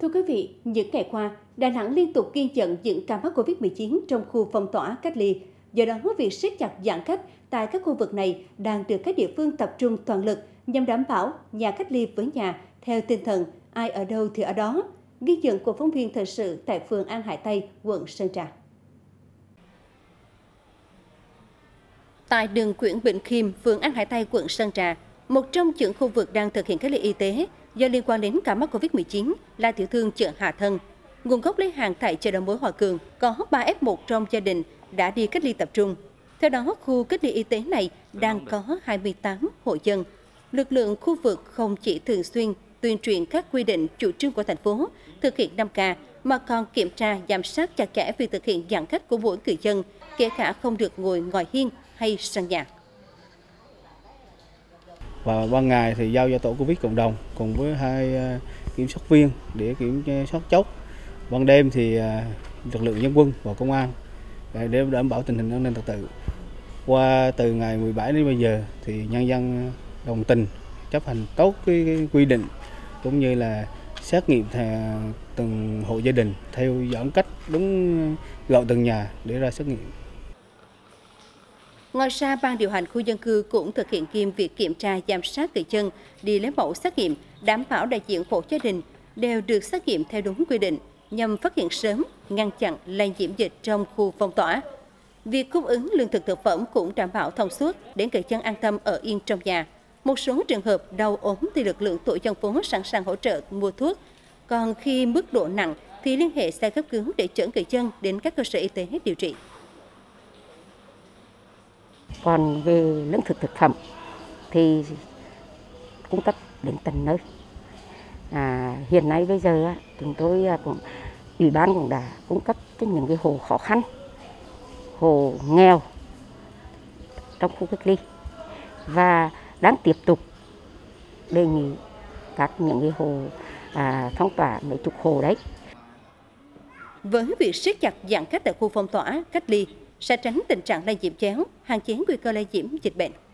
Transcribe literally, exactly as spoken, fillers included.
Thưa quý vị, những ngày qua, Đà Nẵng liên tục ghi nhận những ca mắc Covid mười chín trong khu phong tỏa cách ly. Do đó, việc siết chặt giãn cách tại các khu vực này đang được các địa phương tập trung toàn lực nhằm đảm bảo nhà cách ly với nhà theo tinh thần ai ở đâu thì ở đó. Ghi nhận của phóng viên thời sự tại phường An Hải Tây, quận Sơn Trà. Tại đường Nguyễn Bỉnh Khiêm, phường An Hải Tây, quận Sơn Trà, một trong những khu vực đang thực hiện cách ly y tế do liên quan đến ca mắc Covid mười chín là tiểu thương chợ Hà Thân. Nguồn gốc lấy hàng tại chợ đầu mối Hòa Cường, có ba ép một trong gia đình đã đi cách ly tập trung. Theo đó, khu cách ly y tế này đang có hai mươi tám hộ dân. Lực lượng khu vực không chỉ thường xuyên tuyên truyền các quy định chủ trương của thành phố, thực hiện năm K, mà còn kiểm tra, giám sát chặt chẽ việc thực hiện giãn cách của mỗi người dân, kể cả không được ngồi ngoài hiên hay sân nhà. Và ban ngày thì giao cho tổ Covid cộng đồng cùng với hai kiểm soát viên để kiểm soát chốt. Ban đêm thì lực lượng dân quân và công an để đảm bảo tình hình an ninh trật tự. Qua từ ngày mười bảy đến bây giờ thì nhân dân đồng tình chấp hành tốt cái, cái quy định cũng như là xét nghiệm từng hộ gia đình theo giãn cách đúng gọi từng nhà để ra xét nghiệm. Ngoài ra, ban điều hành khu dân cư cũng thực hiện nghiêm việc kiểm tra giám sát người dân đi lấy mẫu xét nghiệm, đảm bảo đại diện hộ gia đình đều được xét nghiệm theo đúng quy định nhằm phát hiện sớm, ngăn chặn lây nhiễm dịch trong khu phong tỏa. Việc cung ứng lương thực thực phẩm cũng đảm bảo thông suốt để người dân an tâm ở yên trong nhà. Một số trường hợp đau ốm thì lực lượng tổ dân phố sẵn sàng hỗ trợ mua thuốc. Còn khi mức độ nặng thì liên hệ xe cấp cứu để chở người dân đến các cơ sở y tế điều trị. Còn về lương thực thực phẩm thì cung cấp đến tận nơi. À, hiện nay bây giờ chúng tôi cũng ủy ban cũng đã cung cấp cho những cái hộ khó khăn, hộ nghèo trong khu cách ly và đang tiếp tục đề nghị các những cái hộ à, phong tỏa mấy chục hộ đấy. Với việc siết chặt giãn cách tại khu phong tỏa cách ly sẽ tránh tình trạng lây nhiễm chéo, hạn chế nguy cơ lây nhiễm dịch bệnh.